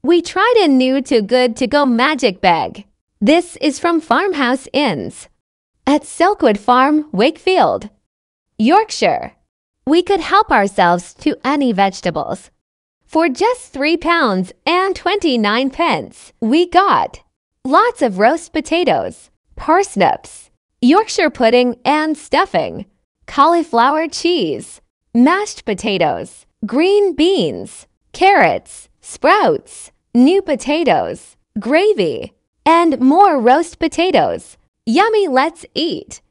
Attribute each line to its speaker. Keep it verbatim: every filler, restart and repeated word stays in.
Speaker 1: We tried a new Too Good To Go magic bag. This is from Farmhouse Inns at Silkwood Farm, Wakefield, Yorkshire. We could help ourselves to any vegetables. For just three pounds and twenty-nine pence, we got lots of roast potatoes, parsnips, Yorkshire pudding and stuffing, cauliflower cheese, mashed potatoes, green beans, carrots, sprouts, new potatoes, gravy, and more roast potatoes. Yummy, let's eat!